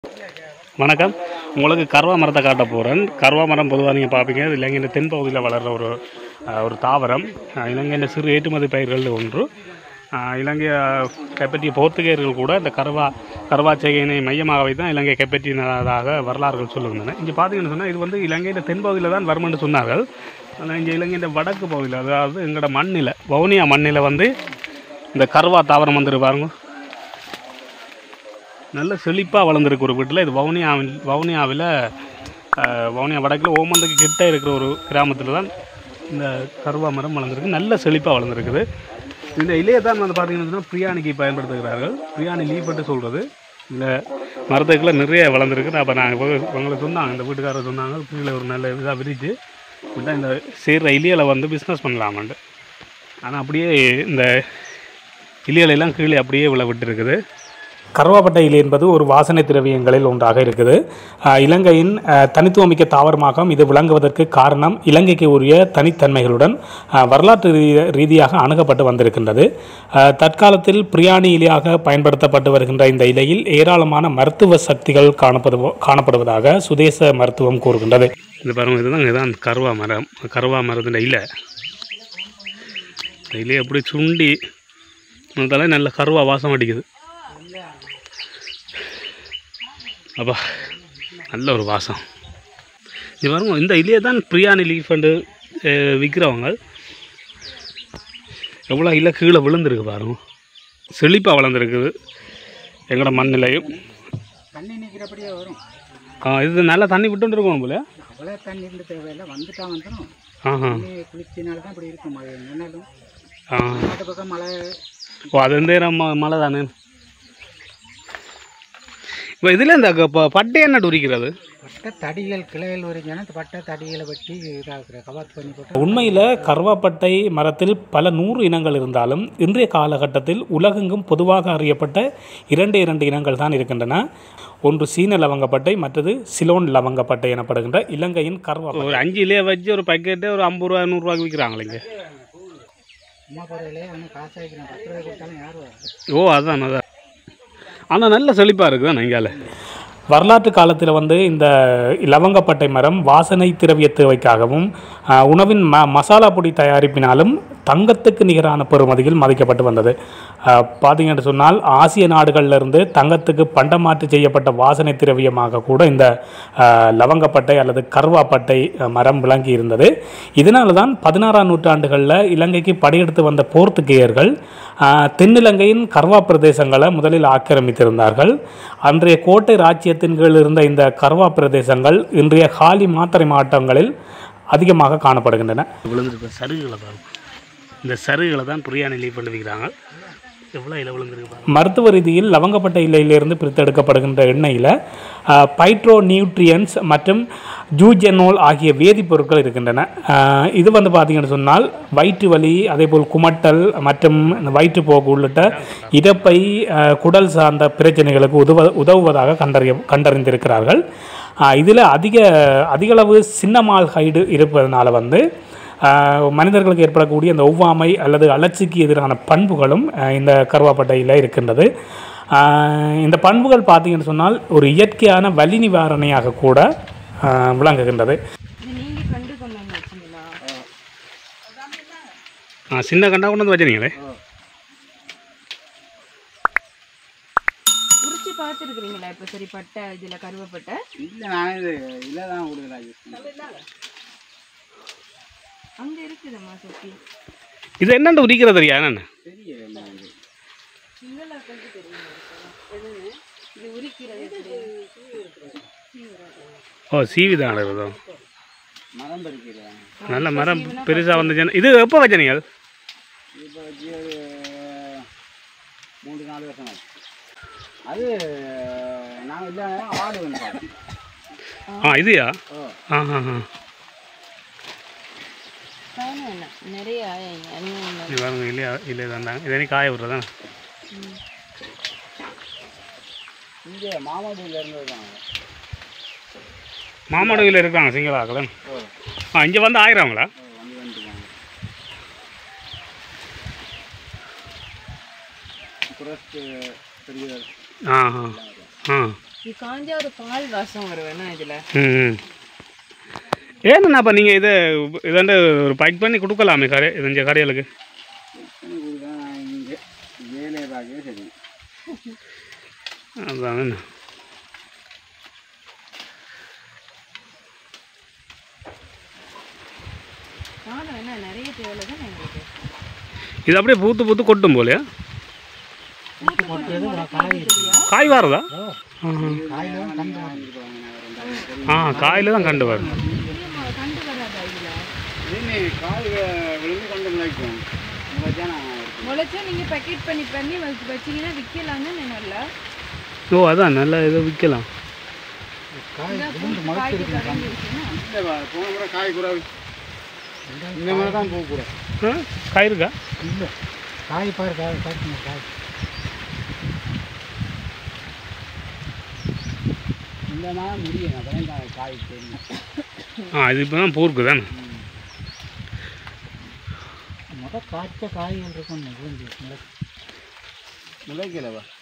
வணக்கம். உங்களுக்கு கருவா மரத்தை காட்ட போகிறேன். கருவா மரம் பொதுவாக நீங்கள் பார்ப்பீங்க. இது இலங்கையின் தென்பகுதியில் வளர்கிற ஒரு தாவரம். இலங்கையின் சிறு ஏற்றுமதி பயிர்களில் ஒன்று. இலங்கையை கைப்பற்றிய போர்த்துகேயர்கள் கூட இந்த கருவாச்செய்கையினை மையமாக வைத்து தான் இலங்கை கைப்பற்றினதாக வரலாறுகள் சொல்லுகின்றன. இங்கே பார்த்தீங்கன்னு சொன்னால் இது வந்து இலங்கையின் தென்பகுதியில் தான் வருமென்று சொன்னார்கள். ஆனால் இங்கே இலங்கையின் வடக்கு பகுதியில், அதாவது எங்களோட மண்ணில், வவுனியா மண்ணில் வந்து இந்த கருவா தாவரம் வந்துட்டு பாருங்க, நல்ல செழிப்பாக வளர்ந்துருக்கு ஒரு வீட்டில். இது வவுனியாவில் வவுனியா வடக்கில் ஓமந்துக்கு கிட்ட இருக்கிற ஒரு கிராமத்தில் தான் இந்த கருவா மரம் வளர்ந்துருக்கு. நல்ல செழிப்பாக வளர்ந்துருக்குது. இந்த இலையை தான் வந்து பார்த்திங்கன்னா பிரியாணிக்கு பயன்படுத்துகிறார்கள். பிரியாணி லீஃப்ட்டு சொல்கிறது. இந்த மரத்துக்குள்ளே நிறைய வளர்ந்துருக்கு. அப்போ நான் இவங்களை சொன்னாங்க, இந்த வீட்டுக்காரர் சொன்னாங்க, கீழே ஒரு நல்ல இதாக விரித்து விட்டால் இந்த சேர்ற இலைகளை வந்து பிஸ்னஸ் பண்ணலாமான்ட்டு. ஆனால் அப்படியே இந்த இலைகளெல்லாம் கீழே அப்படியே விட்டுருக்குது. கருவாப்பட்டை இலை என்பது ஒரு வாசனை திரவியங்களில் ஒன்றாக இருக்குது. இலங்கையின் தனித்துவமிக்க தாவரமாகவும் இது விளங்குவதற்கு காரணம் இலங்கைக்கு உரிய தனித்தன்மைகளுடன் வரலாற்று ரீதியாக அணுகப்பட்டு வந்திருக்கின்றது. தற்காலத்தில் பிரியாணி இலையாக பயன்படுத்தப்பட்டு வருகின்ற இந்த இலையில் ஏராளமான மருத்துவ சக்திகள் காணப்படுவதாக சுதேச மருத்துவம் கூறுகின்றது. இது பாருங்கள், இதுதான் கருவா மரத்தின் இலை. இந்த இலையை எப்படி சுண்டி அதனால நல்ல கருவா வாசம் அடிக்குது. அப்பா, நல்ல ஒரு வாசம். இது பாருங்க, இந்த இலையை தான் பிரியாணி லீஃப்ண்டு விற்கிறவங்க. எவ்வளோ இலை கீழே விழுந்துருக்கு பாருங்க, செழிப்பாக வளர்ந்துருக்குது. எங்களோட மண்ணிலையும் தண்ணி நிற்கிறபடியே வரும். இது நல்லா தண்ணி விட்டு இருக்கணும் போல. அவ்வளோ தண்ணி இருந்து தேவையில்லை, வந்துட்டா வந்துடும். குளிர்ச்சினால தான் இப்படி இருக்கும். மழை நின்னாலும் நாட்டு பக்கம் மழை. அது வந்து நம்ம மழை தானே. இப்போ இதில் இந்த பட்டை என்ன உரிக்கிறது? பட்டை தடிகள் கிளைகள் உரிஞ்சாலும் இந்த பட்டை தடிகளை வெட்டி இதாகிற கவாத் பண்ணி போட்டு. உண்மையில் கருவாப்பட்டை மரத்தில் பல 100 இனங்கள் இருந்தாலும் இன்றைய காலகட்டத்தில் உலகெங்கும் பொதுவாக அறியப்பட்ட இரண்டு இனங்கள் தான் இருக்கின்றன. ஒன்று சீன லவங்கப்பட்டை, மற்றது சிலோன் லவங்கப்பட்டை எனப்படுகின்ற இலங்கையின் கருவாப்பட்டை. ஒரு 5 இலையை வச்சு ஒரு பேக்கெட்டே ஒரு 50 ரூபா 100 ரூபாய்க்கு விற்கிறாங்களே இங்கே. அம்மா போகிறதுலே ஒன்றும் காசு வைக்கிறேன், 10 ரூபாய் கொடுத்தாலும் யாரும் வராது. அதான். ஆனால் நல்ல செழிப்பாக இருக்குது தான் இங்கால. வரலாற்று காலத்தில் வந்து இந்த லவங்கப்பட்டை மரம் வாசனை திரவிய தேவைக்காகவும் உணவின் மசாலா பொடி தயாரிப்பினாலும் தங்கத்துக்கு நிகரான பெறுமதியில் மதிக்கப்பட்டு வந்தது. பார்த்தீங்கன்னு சொன்னால் ஆசிய நாடுகளிலிருந்து தங்கத்துக்கு பண்டமாற்று செய்யப்பட்ட வாசனை திரவியமாக கூட இந்த லவங்கப்பட்டை அல்லது கருவாப்பட்டை மரம் விளங்கி இருந்தது. இதனால தான் 16ஆம் நூற்றாண்டுகளில் இலங்கைக்கு படையெடுத்து வந்த போர்த்துகேயர்கள் தென்னிலங்கையின் கர்வா பிரதேசங்களை முதலில் ஆக்கிரமித்திருந்தார்கள். அன்றைய கோட்டை ராஜ்யத்தின் கீழ் இருந்த இந்த கர்வா பிரதேசங்கள் இன்றைய காலி மாத்தறை மாவட்டங்களில் அதிகமாக காணப்படுகின்றன. சருகுகளை பாருங்க, இந்த சருகுகளை தான் பிரியாணி லீஃப் பண்ணி வைக்கிறாங்க. எவ்வளோ இலை விழுந்துருக்கு. மருத்துவ ரீதியில் லவங்கப்பட்டை இலையிலிருந்து பிரித்தெடுக்கப்படுகின்ற எண்ணெயில் பைட்ரோ நியூட்ரியன்ஸ் மற்றும் ஜூஜெனோல் ஆகிய வேதிப்பொருட்கள் இருக்கின்றன. இது வந்து பார்த்திங்கன்னு சொன்னால் வயிற்று வலி, அதேபோல் குமட்டல் மற்றும் வயிற்றுப்போக்கு உள்ளிட்ட இறப்பை குடல் சார்ந்த பிரச்சனைகளுக்கு உதவுவதாக கண்டறிந்திருக்கிறார்கள். இதில் அதிகளவு சின்னமால்ஹைடு இருப்பதனால வந்து மனிதர்களுக்கு ஏற்படக்கூடிய இந்த ஒவ்வாமை அல்லது அலர்ச்சிக்கு எதிரான பண்புகளும் இந்த கருவாப்பட்டையில் இருக்கின்றது. இந்த பண்புகள் பார்த்தீங்கன்னு சொன்னால் ஒரு இயற்கையான வலி நிவாரணையாக கூட விளங்குகின்றது. சின்ன கண்டா கொண்டு வந்து வச்சுருங்களே. பார்த்துருக்குறீங்களா இப்போ? சரி, பட்டை இதில் கருவாப்பட்டை இல்லை, நான் இது இல்லை தான் கொடுக்குறேன். அங்கே இருக்குதும்மா சுற்றி. இது என்னென்னு உரிக்கிறது தெரியா? என்னென்ன சீவிதான் அடைகிறதோ. மரம் பறிக்கிறேன். நல்ல மரம் பெருசாக வந்துச்சு. இது எப்போ வச்ச நீங்கள்? இப்போ வச்சு ஒரு 3-4 வருஷம் ஆச்சு. அது நான் இல்லை, ஆடு வந்து இதுயா? நிறைய இல்லை தாண்டாங்க. இதே காய விட்றதான். இங்கே மாமாடியில் இருந்தது தான். மாமாடுவில் இருக்காங்க சிங்களாக்கள். இங்கே வந்து ஆயிரங்களா? பெரிய ஆ இது காஞ்சா ஒரு பால் வாசம் வருவேண்ணா இதில். ம் ஏன்னா அப்போ நீங்கள் இதாண்டு ஒரு பைக் பண்ணி கொடுக்கலாமே இந்த கடைகளுக்கு. இங்கே வேலையை பார்க்கவே சரி. அதுதான் என்ன காலம் என்ன நிறைய தேவை தான் எங்களுக்கு. இது அப்படியே பூத்து பூத்து கொட்டும் போலையா? காய் வாரதா? காயில் தான் கண்டு வரும். கண்டு வராதா இதில்? காய் விழுந்து கொண்டு முளைக்கும். முளைச்சா நீங்கள் பேக்கெட் பண்ணி பண்ணி வச்சிங்கன்னா விற்கலான்னு நல்லா. ஓ அதான் நல்லா இதை விற்கலாம். காய்க்கு தொடங்கிடுச்சுன்னா போன முறை காய் கூட இந்த மாதிரி தான் போகக்கூடாது. காய் இருக்கா? இல்லை காய் பாரு காய் இந்த மாதிரி முடியும். அதான் காய் தெரியும். இது இப்போ தான் பூருக்கு தானே. காய்ச்ச காய்கள் இருக்கும். முளைக்கலவா?